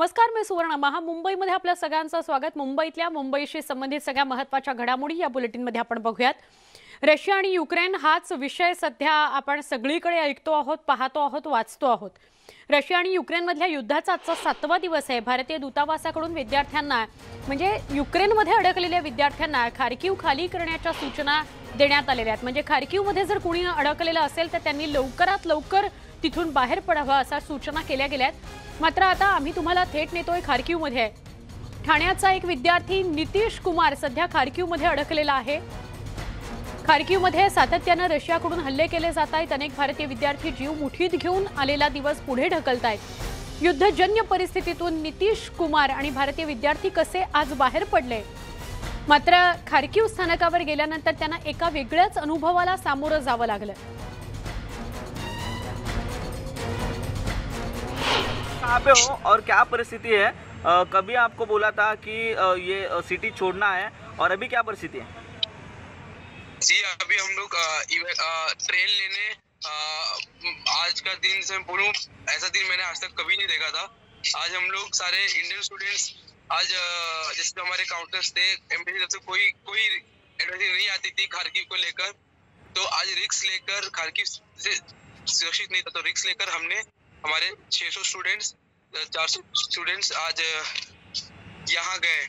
नमस्कार, मी सुवर्ण मुंबईमध्ये आपल्या सगळ्यांचं स्वागत। मुंबईतल्या मुंबईशी संबंधित सगळ्या महत्त्वाच्या घडामोडी या बुलेटिनमध्ये आपण बघूयात। रशिया आणि युक्रेन हाच विषय सध्या आपण सगळीकडे ऐकतो आहोत, पाहतो आहोत, वाचतो आहोत। रशिया आणि युक्रेनमधल्या युद्धाचा आजचा 7वा दिवस आहे। भारतीय दूतावासाकडून विद्यार्थ्यांना म्हणजे युक्रेनमध्ये अडकलेल्या विद्यार्थ्यांना खार्किव खाली करण्याच्या सूचना देण्यात आलेल्या आहेत। म्हणजे खार्किवमध्ये जर कोणी अडकलेलं असेल तर त्यांनी लवकरात लवकर तिथून बाहेर पडावं अशा सूचना केल्या गेल्या आहेत। मात्र आता आम्ही तुम्हाला थेट नेतोय खार्किवमध्ये। ठाण्याचा एक विद्यार्थी नितीश कुमार सध्या खार्किवमध्ये अडकलेला आहे। खार्किवमध्ये सातत्याने रशियाकडून हल्ले केले जात आहेत। अनेक भारतीय विद्यार्थी जीव मुठीत घेऊन आलेला दिवस पुढे ढकलतायत। युद्धजन्य परिस्थितीतून नितीश कुमार आणि भारतीय विद्यार्थी कसे आज बाहेर पडले। मात्र खार्किव स्थानकावर गेल्यानंतर त्यांना एका वेगळ्याच अनुभवाला सामोरं जावं लागलं। कहाँ पे हो और क्या परिस्थिति है? कभी आपको बोला था कि ये सिटी छोड़ना है और अभी क्या परिस्थिति है? जी अभी हम लोग ट्रेन लेने आज का दिन से बोलूं ऐसा दिन मैंने आज तक कभी नहीं देखा था। आज हम लोग सारे इंडियन स्टूडेंट्स आज जैसे हमारे काउंटर्स थे एम्बेसी तरफ से कोई एडवाइजरी नहीं आती थी खार्किव को लेकर, तो आज रिस्क लेकर खार्किव से सुरक्षित नहीं था तो रिस्क लेकर हमने हमारे 600 स्टूडेंट्स 400 स्टूडेंट्स आज यहाँ गए,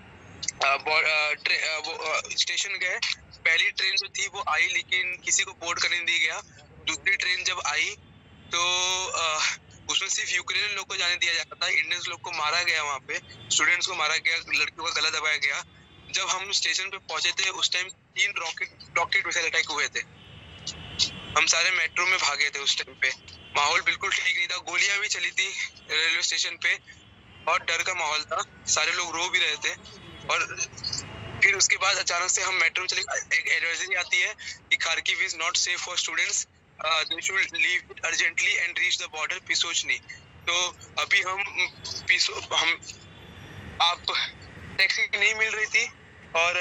स्टेशन गए। पहली ट्रेन जो थी वो आई लेकिन किसी को बोर्ड करने नहीं दिया गया। दूसरी ट्रेन जब आई तो उसमें सिर्फ यूक्रेन लोग को जाने दिया जाता था, इंडियंस लोग को मारा गया, वहाँ पे स्टूडेंट्स को मारा गया, लड़कियों का गला दबाया गया। जब हम स्टेशन पे पहुंचे थे उस टाइम 3 रॉकेट मिसाइल अटैक हुए थे। हम सारे मेट्रो में भागे थे उस टाइम पे। माहौल बिल्कुल ठीक नहीं था, गोलियां भी चली थी रेलवे स्टेशन पे और डर का माहौल था, सारे लोग रो भी रहे थे। और फिर उसके बाद अचानक से हम मेट्रो में चले, एक एडवाइजरी आती है कि Kharkiv is not safe for students, they should leave it urgently and reach the border Pisochyn. तो अभी हम आप टैक्सी नहीं मिल रही थी और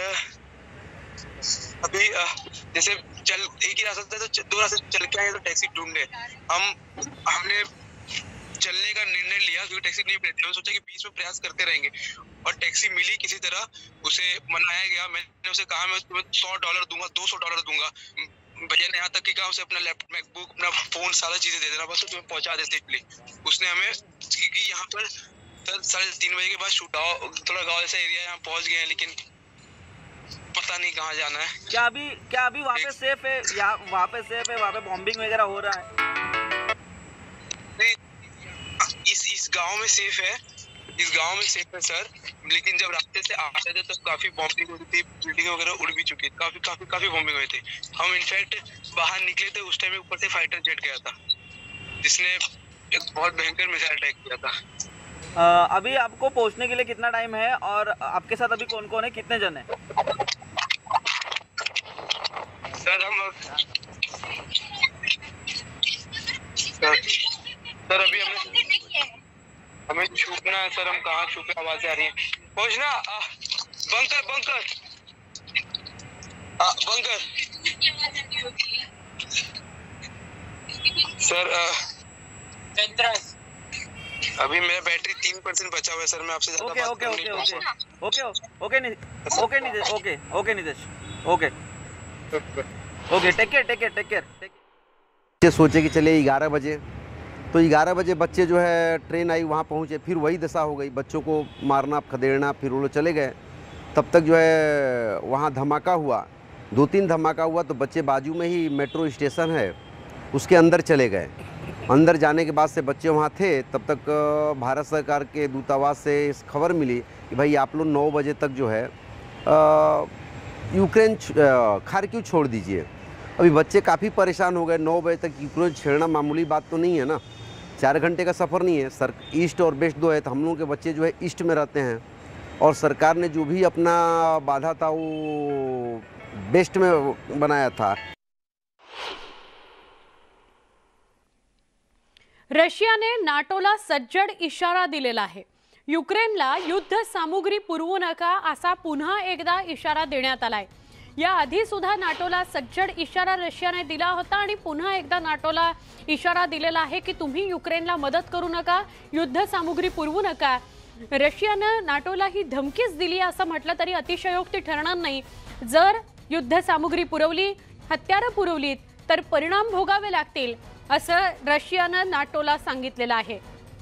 अभी जैसे एक ही रास्ता था तो 2 रास्ते चल के आए तो टैक्सी ढूंढे। हमने चलने का निर्णय लिया क्योंकि टैक्सी नहीं मिली थी। सोचा कि बीच में प्रयास करते रहेंगे और टैक्सी मिली किसी तरह, उसे मनाया गया। मैंने उसे कहा मैं तुम्हें $100 दूंगा, $200 दूंगा। भैया ने यहाँ तक कि कहा उसे अपना लैपटॉप, मैकबुक, अपना फोन, सारा चीजें दे देना, बस तो तुम्हें पहुंचा दे सेफली। उसने हमें क्योंकि यहाँ पर 3:30 बजे के बाद थोड़ा गाँव जैसा एरिया, यहाँ पहुंच गए हैं लेकिन पता नहीं कहाँ जाना है। क्या अभी वहाँ पे सेफ है? वहाँ पे सेफ है? वहाँ पे बॉम्बिंग वगैरह हो रहा है? इस गांव में सेफ है, इस गांव में सेफ है सर। लेकिन जब रास्ते से आ रहे थे तब काफी बॉम्बिंग हुई थी, बिल्डिंग वगैरह उड़ भी चुकी थी, काफी बॉम्बिंग हुई थी। हम इनफैक्ट बाहर निकले थे उस टाइम ऊपर से फाइटर जेट गया था जिसने एक बहुत भयंकर मिसाइल अटैक किया था। अभी आपको पहुँचने के लिए कितना टाइम है और आपके साथ अभी कौन कौन है, कितने जन है? सर अभी हमें छुपना है सर। हम कहाँ छुपे? आवाज़ें आ रही है। पहुँचना बंकर सर। अभी मेरा बैटरी 3% बचा हुआ है सर। मैं आपसे ज़्यादा ओके टेक केयर। सोचे कि चले 11 बजे, तो 11 बजे बच्चे जो है ट्रेन आई वहाँ पहुँचे, फिर वही दशा हो गई, बच्चों को मारना खदेड़ना, फिर वो लोग चले गए। तब तक जो है वहाँ धमाका हुआ, 2-3 धमाका हुआ, तो बच्चे बाजू में ही मेट्रो स्टेशन है उसके अंदर चले गए। अंदर जाने के बाद से बच्चे वहाँ थे, तब तक भारत सरकार के दूतावास से इस खबर मिली कि भाई आप लोग 9 बजे तक जो है यूक्रेन खार्किव छोड़ दीजिए। अभी बच्चे काफ़ी परेशान हो गए। 9 बजे तक यूक्रेन छेड़ना मामूली बात तो नहीं है ना, 4 घंटे का सफ़र नहीं है सर। ईस्ट और वेस्ट 2 है, तो हम लोगों के बच्चे जो है ईस्ट में रहते हैं और सरकार ने जो भी अपना बाधा था वो वेस्ट में बनाया था। रशियाने नाटोला सज्जड इशारा दिलेला आहे। युक्रेनला युद्ध सामुग्री पुरवू नका असा पुन्हा एकदा इशारा देण्यात आलाय। याआधी सुद्धा नाटोला सज्जड इशारा रशियाने दिला होता आणि पुन्हा एकदा नाटोला इशारा दिलेला आहे की तुम्ही युक्रेनला मदत करू नका, युद्ध सामुग्री पुरवू नका. रशियानं नाटोला ही धमकीच दिली असं म्हटलं तरी अतिशयोक्ती ठरणार नाही. जर युद्ध सामुग्री पुरवली, हत्यारं पुरवलीत तर परिणाम भोगावे लागतील असं रशियानं नाटोला सांगितलेलं आहे.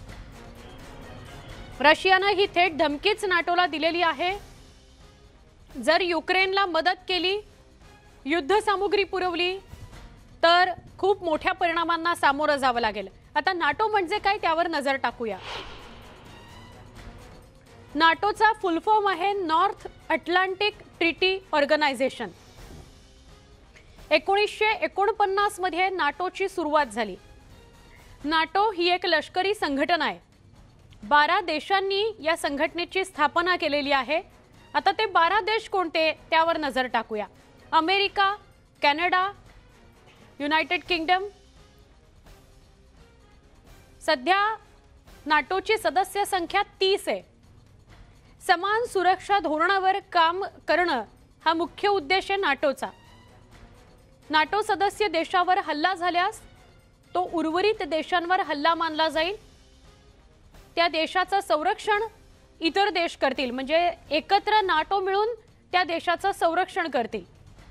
रशियानं ही थेट धमकीच नाटोला दिलेली आहे. जर युक्रेनला मदत केली, युद्ध सामुग्री पुरवली तर खूप मोठ्या परिणामांना सामोरं जावं लागेल. आता नाटो म्हणजे काय त्यावर नजर टाकूया. नाटोचा फुल फॉर्म आहे नॉर्थ अटलांटिक ट्रीटी ऑर्गनायझेशन. 1949 मध्ये नाटोची सुरुवात झाली. नाटो ही एक लष्करी संघटना आहे. 12 देशांनी या संघटनेची स्थापना केलेली आहे. आता ते 12 देश कोणते त्यावर नजर टाकूया. America, Canada, United Kingdom. सध्या नाटोची सदस्य संख्या 30 आहे. समान सुरक्षा धोरणावर काम करणं हा मुख्य उद्देश आहे नाटोचा. नाटो सदस्य देशावर हल्ला झाल्यास तो उर्वरित देशांवर हल्ला मानला जाईल. त्या देशाचं संरक्षण इतर देश करतील, म्हणजे एकत्र नाटो मिळून त्या देशाचं संरक्षण करतील.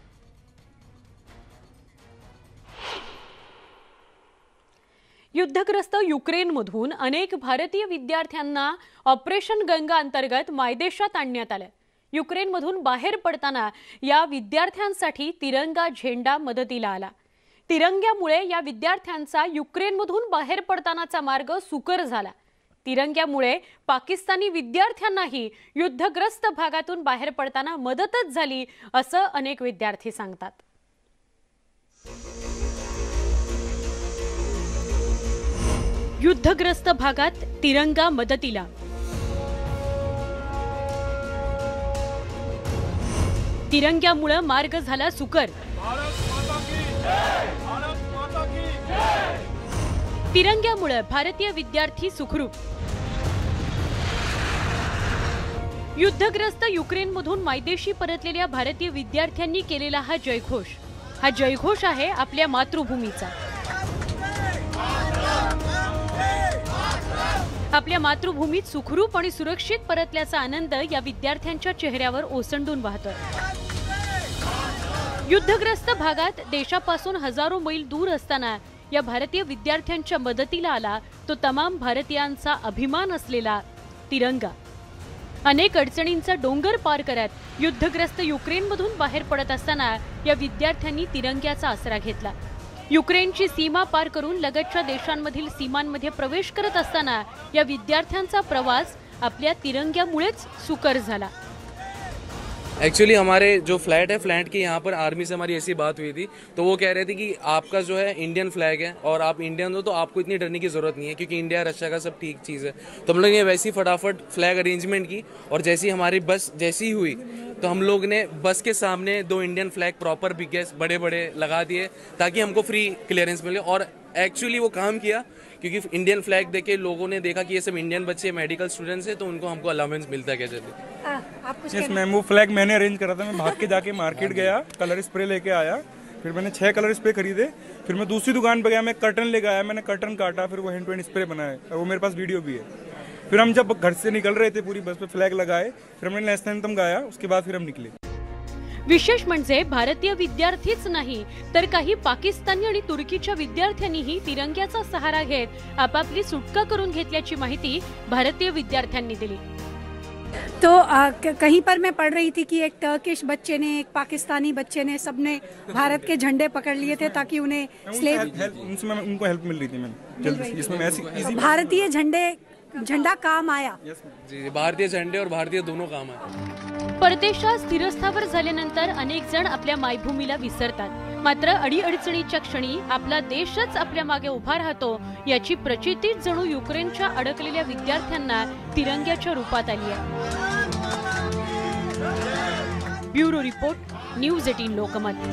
युद्धग्रस्त युक्रेनमधून अनेक भारतीय विद्यार्थ्यांना ऑपरेशन गंगा अंतर्गत मायदेशात आणण्यात आलं. युक्रेनमधून बाहेर पडताना या विद्यार्थ्यांसाठी तिरंगा झेंडा मदतीला आला. तिरंग्यामुळे या विद्यार्थ्यांचा युक्रेनमधून बाहेर पडतानाचा मार्ग सुकर झाला. तिरंग्यामुळे पाकिस्तानी विद्यार्थ्यांनाही युद्धग्रस्त भागातून बाहेर पडताना मदतच झाली असं अनेक विद्यार्थी सांगतात. युद्धग्रस्त भागात तिरंगा मदतीला. तिरंग्यामुळे मार्ग झाला सुकर. तिरंग्यामुळे भारतीय विद्यार्थी सुखरूप. युद्धग्रस्त युक्रेनमधून मायदेशी परतलेल्या भारतीय विद्यार्थ्यांनी केलेला हा जयघोष. हा जयघोष आहे आपल्या मातृभूमीचा. आपल्या मातृभूमीत सुखरूप आणि सुरक्षित परतल्याचा आनंद या विद्यार्थ्यांच्या चेहऱ्यावर ओसंडून वाहतोय. युद्धग्रस्त भागात देशापासून हजारो मैल दूर असताना या भारतीय विद्यार्थ्यांच्या मदतीला आला तो तमाम भारतीयांचा अभिमान असलेला तिरंगा. अनेक अडचणींचा डोंगर पार करत युद्धग्रस्त युक्रेनमधून बाहेर पडत असताना या विद्यार्थ्यांनी तिरंग्याचा आसरा घेतला. युक्रेनची सीमा पार करून लगतच्या देशांमधील सीमांमध्ये प्रवेश करत असताना या विद्यार्थ्यांचा प्रवास आपल्या तिरंग्यामुळेच सुकर झाला. एक्चुअली हमारे जो फ्लैट है, फ्लैट के यहाँ पर आर्मी से हमारी ऐसी बात हुई थी, तो वो कह रहे थे कि आपका जो है इंडियन फ्लैग है और आप इंडियन हो तो आपको इतनी डरने की ज़रूरत नहीं है क्योंकि इंडिया रशिया का सब ठीक चीज़ है. तो हम लोग ने वैसी फटाफट फ्लैग अरेंजमेंट की और जैसी हमारी बस जैसी हुई तो हम लोग ने बस के सामने 2 इंडियन फ्लैग प्रॉपर बिगेस्ट बड़े बड़े लगा दिए ताकि हमको फ्री क्लियरेंस मिले. और एक्चुअली वो काम किया क्योंकि इंडियन फ्लैग देखे लोगों ने देखा कि ये सब इंडियन बच्चे मेडिकल स्टूडेंट्स हैं तो उनको हमको अलाउंस मिलता है. कैसे यस मैम, वो फ्लैग मैंने अरेंज करा था. मैं भाग के जाके मार्केट गया, कलर स्प्रे लेके आया, फिर मैंने 6 कलर स्प्रे खरीदे. फिर मैं दूसरी दुकान पे गया, मैं कर्टन लेके आया, मैंने कर्टन काटा, फिर वो हैंड टू हैंड स्प्रे बनाया और वो मेरे पास वीडियो भी है. फिर हम जब घर से निकल रहे थे पूरी बस पे फ्लैग लगाए, फिर हमने नेशनल एंथम गाया, उसके बाद फिर हम निकले. विशेष म्हणजे भारतीय विद्यार्थीच नाही तर काही पाकिस्तानी आणि तुर्कीच्या विद्यार्थ्यांनीही तिरंग्याचा सहारा घेत आपापली सुटका करून घेतल्याची माहिती भारतीय विद्यार्थ्यांनी दिली. तो कहीं पर मैं पढ़ रही थी कि एक टर्किश बच्चे ने, एक पाकिस्तानी बच्चे ने, सबने भारत के झंडे पकड़ लिए थे ताकि उन्हें उनको हेल्प मिल रही थी मैम जल्दी. इसमें ऐसी भारतीय झंडा काम आया. जी, भारतीय झंडे और भारतीय दोनों काम आए. परदेशात स्थिरस्थावर झाल्यानंतर अनेक जण आपल्या मायभूमीला विसरतात. मात्र अडीअडचणीच्या क्षणी आपला देशच आपल्या मागे उभा राहतो याची प्रचिती जणू युक्रेनच्या अडकलेल्या विद्यार्थ्यांना तिरंग्याच्या रूपात आली आहे. Bureau report, news 18 Lokmat.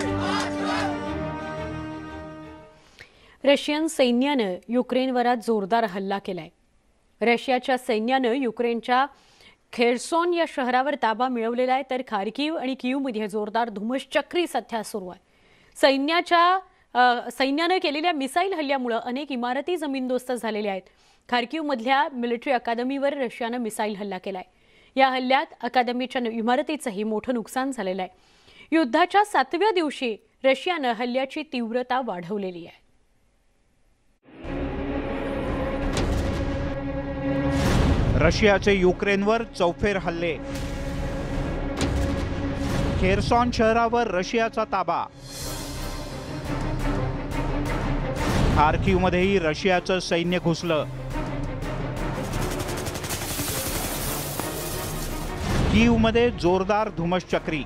Russian सैन्यानं युक्रेनवर जोरदार हल्ला केलाय. रशियाच्या सैन्यानं युक्रेनच्या खेर्सॉन या शहरावर ताबा मिळवलेला आहे, तर खार्किव्ह आणि कीवमध्ये जोरदार धुमश्चक्री सध्या सुरू आहे. सैन्यानं केलेल्या मिसाईल हल्ल्यामुळे अनेक इमारती जमीनदोस्त झालेल्या आहेत. खार्किव्हमधल्या मिलिटरी अकादमीवर रशियानं मिसाईल हल्ला केलाय. या हल्ल्यात अकादमीच्या इमारतीचंही मोठं नुकसान झालेलं आहे. युद्धाच्या 7व्या दिवशी रशियानं हल्ल्याची तीव्रता वाढवलेली आहे. रशियाचे युक्रेनवर चौफेर हल्ले. खेर्सॉन शहरावर रशियाचा ताबा. खार्किव्हमध्येही रशियाचं सैन्य घुसलं. कीवमध्ये जोरदार धुमश्चक्री.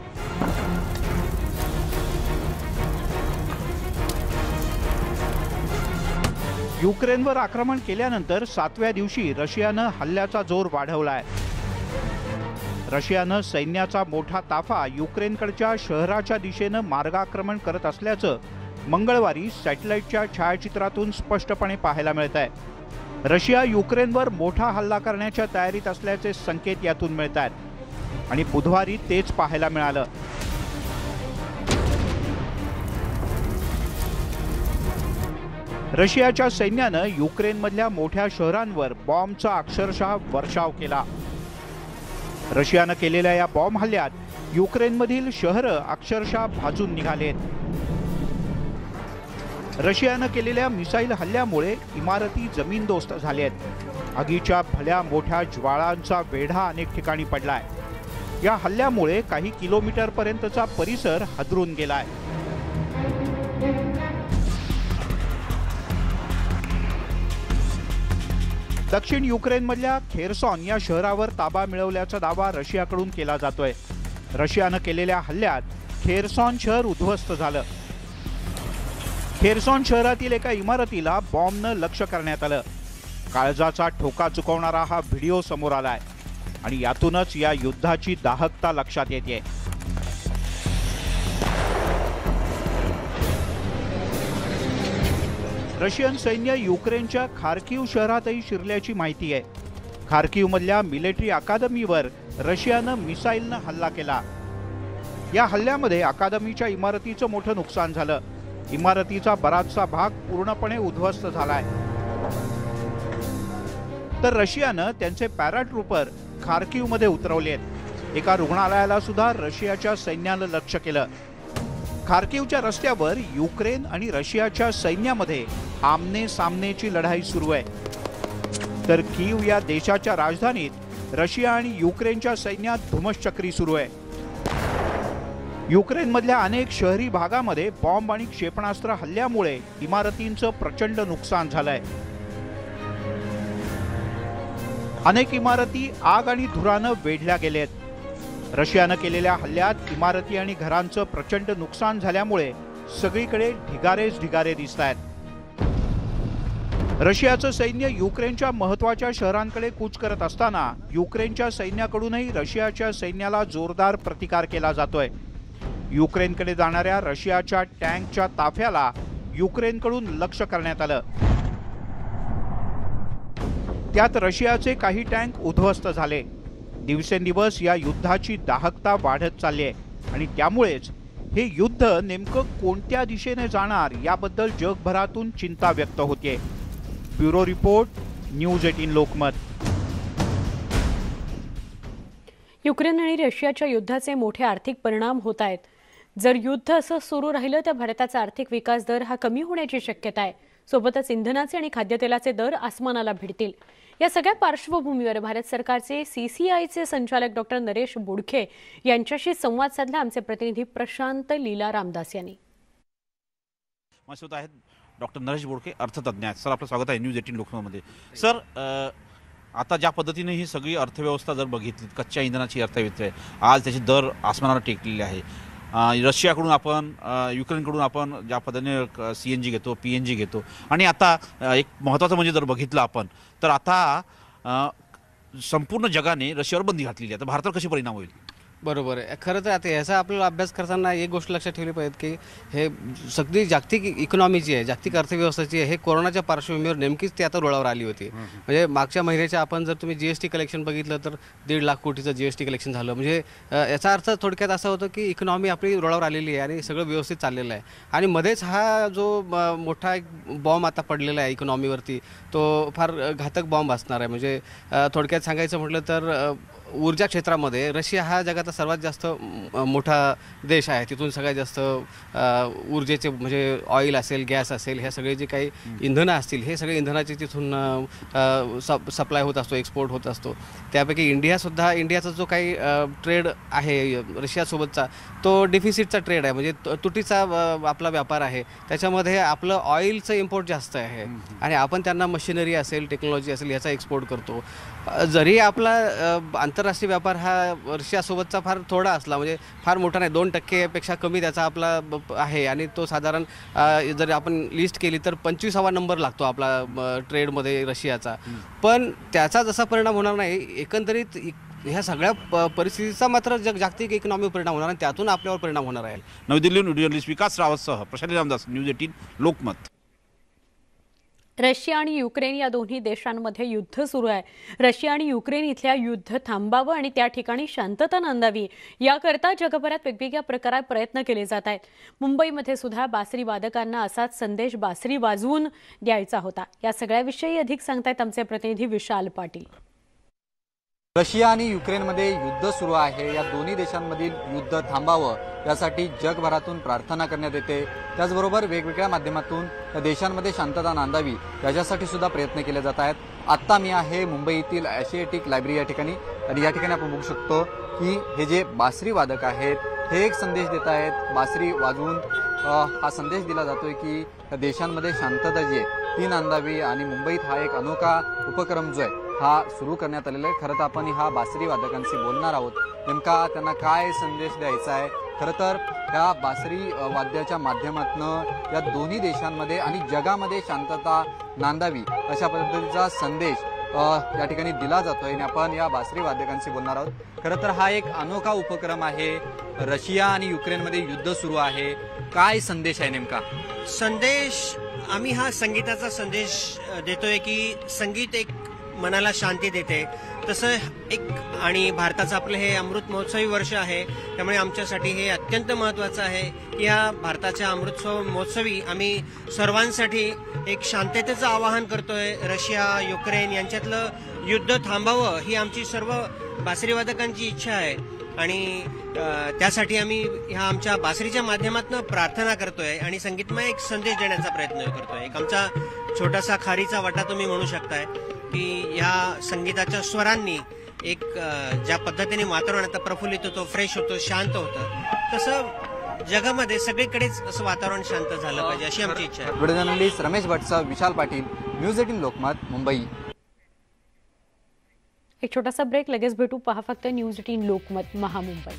युक्रेनवर आक्रमण केल्यानंतर 7व्या दिवशी रशियानं हल्ल्याचा जोर वाढवलाय. रशियानं सैन्याचा मोठा ताफा युक्रेनकडच्या शहराच्या दिशेनं मार्गाक्रमण करत असल्याचं मंगळवारी सॅटेलाइटच्या छायाचित्रातून स्पष्टपणे पाहायला मिळत आहे. रशिया युक्रेनवर मोठा हल्ला करण्याच्या तयारीत असल्याचे संकेत यातून मिळत आहेत आणि बुधवारी तेच पाहायला मिळालं. रशियाच्या सैन्यानं युक्रेनमधल्या मोठ्या शहरांवर बॉम्बचा अक्षरशः वर्षाव केला. रशियानं केलेल्या या बॉम्ब हल्ल्यात युक्रेनमधील शहरं अक्षरशः भाजून निघालेत. रशियानं केलेल्या मिसाईल हल्ल्यामुळे इमारती जमीनदोस्त झाल्यात. आगीच्या भल्या मोठ्या ज्वाळांचा वेढा अनेक ठिकाणी पडलाय. या हल्ल्यामुळे काही किलोमीटरपर्यंतचा परिसर हादरून गेलाय. दक्षिण युक्रेनमधल्या खेर्सॉन या शहरावर ताबा मिळवल्याचा दावा रशियाकडून केला जातोय. रशियानं केलेल्या हल्ल्यात खेर्सॉन शहर उद्ध्वस्त झालं. खेर्सॉन शहरातील एका इमारतीला बॉम्बनं लक्ष्य करण्यात आलं. काळजाचा ठोका चुकवणारा हा व्हिडिओ समोर आलाय आणि यातूनच या युद्धाची दाहकता लक्षात येते. रशियन सैन्य युक्रेनच्या खार्किव्ह शहरातही शिरल्याची माहिती आहे. खार्किव्हमधल्या मिलिटरी अकादमीवर रशियानं मिसाईलनं हल्ला केला. या हल्ल्यामध्ये अकादमीच्या इमारतीचं मोठं नुकसान झालं. इमारतीचा बराचसा भाग पूर्णपणे उद्ध्वस्त झालाय. तर रशियानं त्यांचे पॅराट्रूपर खार्किव्हमध्ये उतरवलेत. एका रुग्णालयाला सुद्धा रशियाच्या सैन्यानं लक्ष्य केलं. खार्किव्हच्या रस्त्यावर युक्रेन आणि रशियाच्या सैन्यामध्ये आमने सामनेची लढाई सुरू आहे. तर कीव या देशाच्या राजधानीत रशिया आणि युक्रेनच्या सैन्यात धुमश्चक्री सुरू आहे. युक्रेनमधल्या अनेक शहरी भागामध्ये बॉम्ब आणि क्षेपणास्त्र हल्ल्यामुळे इमारतींचं प्रचंड नुकसान झालंय. अनेक इमारती आग आणि धुरानं वेढल्या गेलेत. रशियानं केलेल्या हल्ल्यात इमारती आणि घरांचं प्रचंड नुकसान झाल्यामुळे सगळीकडे ढिगारेच ढिगारे दिसत आहेत. रशियाचं सैन्य युक्रेनच्या महत्त्वाच्या शहरांकडे कूच करत असताना युक्रेनच्या सैन्याकडूनही रशियाच्या सैन्याला जोरदार प्रतिकार केला जातोय. युक्रेनकडे जाणाऱ्या रशियाच्या टँकच्या ताफ्याला युक्रेनकडून लक्ष्य करण्यात आलं. त्यात रशियाचे काही टँक उद्ध्वस्त झाले. दिवसेंदिवस या युद्धाची दाहकता वाढत चालली आहे आणि त्यामुळेच हे युद्ध नेमकं कोणत्या दिशेने जाणार याबद्दल जगभरातून चिंता व्यक्त होते. Bureau report, news 18 Lokmat. Ukraine आणि रशियाच्या युद्धाचे मोठे आर्थिक परिणाम होत आहेत. जर युद्ध असं सुरू राहिलं तर भारताचा आर्थिक विकास दर हा कमी होण्याची शक्यता आहे. सोबतच इंधनाचे आणि खाद्यतेलाचे दर आसमानाला भिडतील. या सगळ्या पार्श्वभूमीवर भारत सरकारचे CCIचे संचालक डॉक्टर नरेश बोडखे यांच्याशी संवाद साधला आमचे प्रतिनिधी प्रशांत लीला रामदास यांनी. माझ्यासोबत आहेत डॉक्टर नरेश बोडके, अर्थतज्ञ आहेत. सर, आपलं स्वागत आहे न्यूज 18 लोकमतमध्ये. सर, आता ज्या पद्धतीने ही सगळी अर्थव्यवस्था जर बघितली, कच्च्या इंधनाची अर्थव्यवस्था आहे, आज त्याचे दर आसमानाला टेकलेले आहे. रशियाकडून आपण, युक्रेनकडून आपण ज्या पद्धतीने CNG घेतो, PNG घेतो आणि आता एक महत्त्वाचं म्हणजे जर बघितलं आपण तर आता संपूर्ण जगाने रशियावर बंदी घातलेली आहे. तर भारतावर कशी परिणाम होईल? बरोबर आहे. खरं तर आता याचा आपल्याला अभ्यास करताना एक गोष्ट लक्षात ठेवली पाहिजे की हे सगळी जागतिक इकॉनॉमी जी आहे, जागतिक अर्थव्यवस्थेची आहे, हे कोरोनाच्या पार्श्वभूमीवर नेमकीच ती आता रुळावर आली होती. म्हणजे मागच्या महिन्याच्या आपण जर तुम्ही GST कलेक्शन बघितलं तर 1.5 लाख कोटीचं GST कलेक्शन झालं. म्हणजे याचा अर्थ थोडक्यात असा होतो की इकॉनॉमी आपली रुळावर आलेली आहे आणि सगळं व्यवस्थित चाललेलं आहे. आणि मध्येच हा जो मोठा एक बॉम्ब आता पडलेला आहे इकॉनॉमीवरती, तो फार घातक बॉम्ब असणार आहे. म्हणजे थोडक्यात सांगायचं म्हटलं तर ऊर्जा क्षेत्रामध्ये रशिया हा जगातला सर्वात जास्त मोठा देश आहे. तिथून सगळ्यात जास्त ऊर्जेचे म्हणजे ऑइल असेल, गॅस असेल, ह्या सगळे जे काही इंधनं असतील, हे सगळे इंधनाचे तिथून सप्लाय होत असतो, एक्सपोर्ट होत असतो. त्यापैकी इंडियाचा जो काही ट्रेड आहे रशियासोबतचा, तो डिफिसिटचा ट्रेड आहे. म्हणजे तुटीचा आपला व्यापार आहे. त्याच्यामध्ये आपलं ऑइलचं इम्पोर्ट जास्त आहे आणि आपण त्यांना मशिनरी असेल, टेक्नॉलॉजी असेल ह्याचा एक्सपोर्ट करतो. जरी आपला आंतरराष्ट्रीय व्यापार हा रशियासोबतचा फार थोडा असला, म्हणजे फार मोठा नाही, 2% कमी त्याचा आपला आहे. आणि तो साधारण जर आपण लिस्ट केली तर 25वा नंबर लागतो आपला ट्रेडमध्ये रशियाचा. पण त्याचा जसा परिणाम होणार नाही, एकंदरीत ह्या सगळ्या परिस्थितीचा मात्र जागतिक इकॉनॉमी परिणाम होणार आणि त्यातून आपल्यावर परिणाम होणार आहे. नवी दिल्लीहून जर्नलिस्ट विकास रावतसह प्रशांत रामदास, न्यूज 18 लोकमत. रशिया आणि युक्रेन या दोन्ही देशांमध्ये युद्ध सुरू आहे. रशिया आणि युक्रेन इथल्या युद्ध थांबावं आणि त्या ठिकाणी शांतता नांदावी याकरता जगभरात वेगवेगळ्या प्रकारे प्रयत्न केले जात आहेत. मुंबईमध्ये सुद्धा बासरी वादकांना असाच संदेश बासरी वाजवून द्यायचा होता. या सगळ्याविषयी अधिक सांगतायत आमचे प्रतिनिधी विशाल पाटील. रशिया आणि युक्रेनमध्ये युद्ध सुरू आहे. या दोन्ही देशांमधील युद्ध थांबावं यासाठी जगभरातून प्रार्थना करण्यात येते. त्याचबरोबर वेगवेगळ्या माध्यमातून या देशांमध्ये शांतता नांदावी याच्यासाठी सुद्धा प्रयत्न केले जात आहेत. आत्ता मी आहे मुंबईतील एशियाटिक लायब्ररी या ठिकाणी आणि या ठिकाणी आपण बघू शकतो की हे जे बासरी वादक आहेत हे एक संदेश देत आहेत. बासरी वाजवून हा संदेश दिला जातोय की या देशांमध्ये शांतता जी आहे ती नांदावी आणि मुंबईत हा एक अनोखा उपक्रम जो आहे हा सुरू करण्यात आलेला आहे. खरं तर आपण ह्या बासरी वादकांशी बोलणार आहोत. नेमका त्यांना काय संदेश द्यायचा आहे. खरं तर ह्या बासरी वाद्याच्या माध्यमातून या दोन्ही देशांमध्ये आणि जगामध्ये शांतता नांदावी अशा पद्धतीचा संदेश या ठिकाणी दिला जातोय आणि आपण या बासरी वादकांशी बोलणार आहोत. खरं तर हा एक अनोखा उपक्रम आहे. रशिया आणि युक्रेनमध्ये युद्ध सुरू आहे. काय संदेश आहे नेमका? संदेश आम्ही हा संगीताचा संदेश देतोय की संगीत एक मनाला शांती देते. तसं एक आणि भारताचं आपलं हे अमृत महोत्सवी वर्ष आहे, त्यामुळे आमच्यासाठी हे अत्यंत महत्त्वाचं आहे की या भारताच्या अमृतोत्सव महोत्सवी आम्ही सर्वांसाठी एक शांततेचं आवाहन करतोय. रशिया युक्रेन यांच्यातलं युद्ध थांबावं ही आमची सर्व बासरीवादकांची इच्छा आहे आणि त्यासाठी आम्ही ह्या आमच्या बासरीच्या माध्यमातून प्रार्थना करतोय आणि संगीतमय एक संदेश देण्याचा प्रयत्न करतोय. एक आमचा छोटासा खारीचा वाटा तुम्ही म्हणू शकताय की या संगीताच्या स्वरांनी एक ज्या पद्धतीने वातावरण आता प्रफुल्लित होतो, फ्रेश होतो, शांत होतं, तसं जगामध्ये सगळीकडेच असं वातावरण शांत झालं पाहिजे अशी आमची इच्छा आहे. व्हिडिओ जर्नलिस्ट रमेश भटसह विशाल पाटील, न्यूज 18 लोकमत, मुंबई. एक छोटासा ब्रेक, लगेच भेटू. पहा फक्त न्यूज 18 लोकमत, महामुंबई.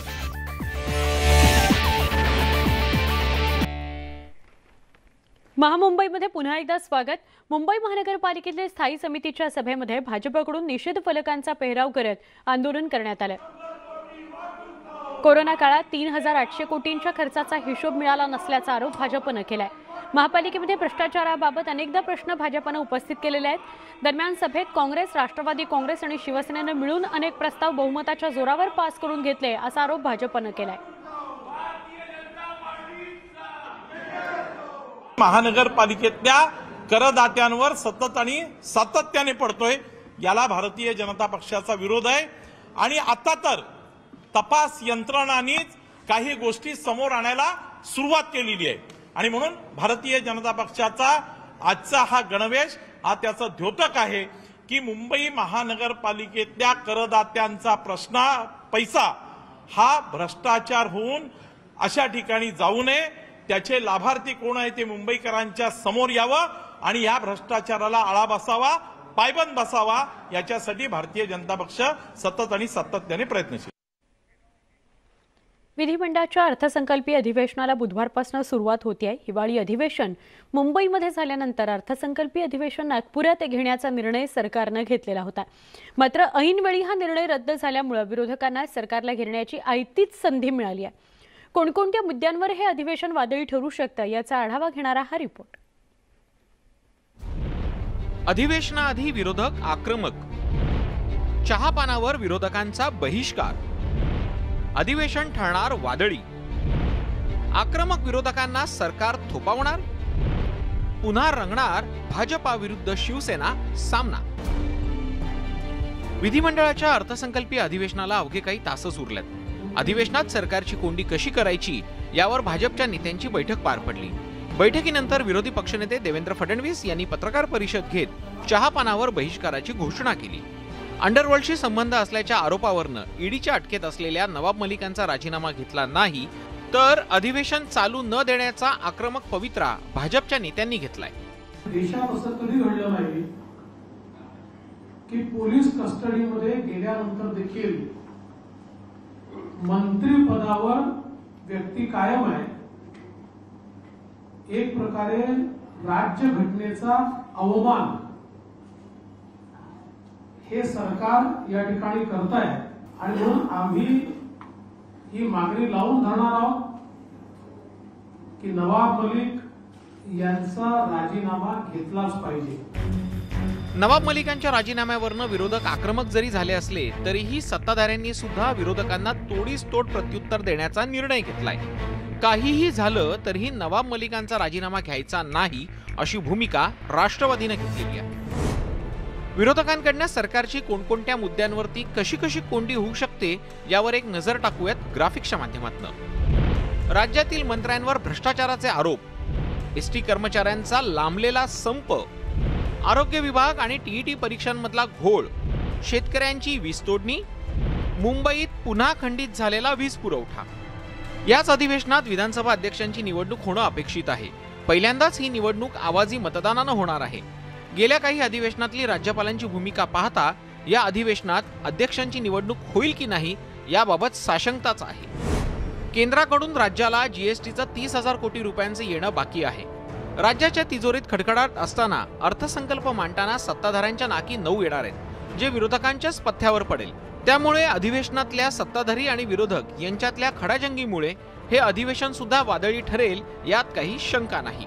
महामुंबईमध्ये पुन्हा एकदा स्वागत. मुंबई महानगरपालिकेतील स्थायी समितीच्या सभेमध्ये भाजपकडून निषेध फलकांचा पेहराव करत आंदोलन करण्यात आलं. कोरोना काळात 3,800 कोटींच्या खर्चाचा हिशोब मिळाला नसल्याचा आरोप भाजपनं केलाय. महापालिकेमध्ये भ्रष्टाचाराबाबत अनेकदा प्रश्न भाजपनं उपस्थित केलेले आहेत. दरम्यान सभेत काँग्रेस, राष्ट्रवादी काँग्रेस आणि शिवसेनेनं मिळून अनेक प्रस्ताव बहुमताच्या जोरावर पास करून घेतले असा आरोप भाजपनं केलाय. महानगरपालिकेतल्या करदात्यांवर सतत आणि सातत्याने पडतोय, याला भारतीय जनता पक्षाचा विरोध आहे. आणि आता तर तपास यंत्रणांनीच काही गोष्टी समोर आणायला सुरुवात केलेली आहे आणि म्हणून भारतीय जनता पक्षाचा आजचा हा गणवेश हा त्याचं द्योतक आहे की मुंबई महानगरपालिकेतल्या करदात्यांचा पैसा हा भ्रष्टाचार होऊन अशा ठिकाणी जाऊ नये, त्याचे लाभार्थी कोण आहे ते मुंबईकरांच्या समोर यावं आणि या भ्रष्टाचाराला आळा बसावा, पायबंद बसावा, याच्यासाठी भारतीय जनता पक्ष सतत आणि सातत्याने प्रयत्नशील. विधिमंडळाच्या अर्थसंकल्पीय अधिवेशनाला बुधवारपासून सुरुवात होते आहे. हिवाळी अधिवेशन मुंबईमध्ये झाल्यानंतर अर्थसंकल्पीय अधिवेशन नागपुरात घेण्याचा निर्णय सरकारनं घेतलेला होता. मात्र ऐनवेळी हा निर्णय रद्द झाल्यामुळे विरोधकांना सरकारला घेरण्याची आयतीच संधी मिळाली आहे. कोणकोणत्या मुद्द्यांवर हे अधिवेशन वादळी ठरू शकतं याचा आढावा घेणारा हा रिपोर्ट. अधिवेशनाआधी विरोधक आक्रमक, चहापानावर विरोधकांचा बहिष्कार, अधिवेशन ठरणार वादळी, आक्रमक विरोधकांना सरकार थोपावणार, पुन्हा रंगणार भाजपा विरुद्ध शिवसेना सामना. विधिमंडळाच्या अर्थसंकल्पीय अधिवेशनाला अवघे काही तासच उरलेत. अधिवेशनात सरकारची कोंडी कशी करायची यावर भाजपच्या नेत्यांची बैठक पार पडली. बैठकीनंतर विरोधी पक्षनेते देवेंद्र फडणवीस यांनी पत्रकार परिषद घेत चहापानावर बहिष्काराची घोषणा केली. अंडरवर्ल्डशी संबंध असल्याच्या आरोपावरनं ईडीच्या अटकेत असलेल्या नवाब मलिकांचा राजीनामा घेतला नाही तर अधिवेशन चालू न देण्याचा आक्रमक पवित्रा भाजपच्या नेत्यांनी घेतलाय. देशात असं कधी घडलं नाही की पोलीस कस्टडीमध्ये गेल्यानंतर देखील मंत्रिपदावर व्यक्ती कायम आहे. एक प्रकारे राज्यघटनेचा अवमान हे सरकार या ठिकाणी करत आहे आणि म्हणून आम्ही ही मागणी लावून धरणार आहोत की नवाब मलिक यांचा राजीनामा घेतलाच पाहिजे. नवाब मलिकांच्या राजीनाम्यावरनं विरोधक आक्रमक जरी झाले असले तरीही सत्ताधाऱ्यांनी सुद्धा विरोधकांना तोडीस तोड प्रत्युत्तर देण्याचा निर्णय घेतलाय. काहीही झालं तरीही नवाब मलिकांचा राजीनामा घ्यायचा नाही अशी भूमिका राष्ट्रवादीने घेतलेली आहे. विरोधकांकडनं सरकारची कोणकोणत्या मुद्द्यांवरती कशी कशी कोंडी होऊ शकते यावर एक नजर टाकूयात ग्राफिक्सच्या माध्यमातून. राज्यातील मंत्र्यांवर भ्रष्टाचाराचे आरोप, एसटी कर्मचाऱ्यांचा लांबलेला संप, आरोग्य विभाग आणि टीईटी परीक्षांमधला घोळ, शेतकऱ्यांची वीज तोडणी, मुंबईत पुन्हा खंडित झालेला वीज पुरवठा. याच अधिवेशनात विधानसभा अध्यक्षांची निवडणूक होणं अपेक्षित आहे. पहिल्यांदाच ही निवडणूक आवाजी मतदानानं होणार आहे. गेल्या काही अधिवेशनातली राज्यपालांची भूमिका पाहता या अधिवेशनात अध्यक्षांची निवडणूक होईल की नाही याबाबत साशंकताच आहे. केंद्राकडून राज्याला जीएसटीचं 30,000 कोटी रुपयांचे येणं बाकी आहे. राज्याच्या तिजोरीत खडखडाट असताना अर्थसंकल्प मांडताना सत्ताधाऱ्यांच्या नाकी 9 येणार आहेत, जे विरोधकांच्याच पथ्यावर पडेल. त्यामुळे अधिवेशनातल्या सत्ताधारी आणि विरोधक यांच्यातल्या खडाजंगीमुळे हे अधिवेशन सुद्धा वादळी ठरेल यात काही शंका नाही.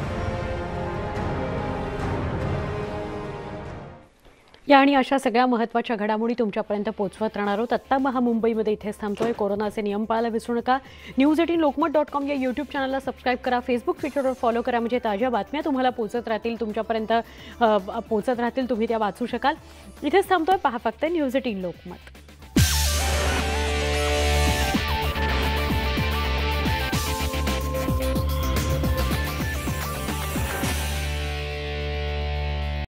या आणि अशा सगळ्या महत्त्वाच्या घडामोडी तुमच्यापर्यंत पोहोचवत राहणार आहोत. आत्ता मुंबईमध्ये इथेच थांबतोय. कोरोनाचे नियम पाळायला विसरू नका. news18lokmat.com या यूट्यूब चॅनलला सबस्क्राईब करा. फेसबुक ट्विटरवर फॉलो करा. म्हणजे ताज्या बातम्या तुम्हाला पोहोचत राहतील, तुमच्यापर्यंत पोहोचत राहतील, तुम्ही त्या वाचू शकाल. इथेच थांबतोय. पहा फक्त News18 लोकमत.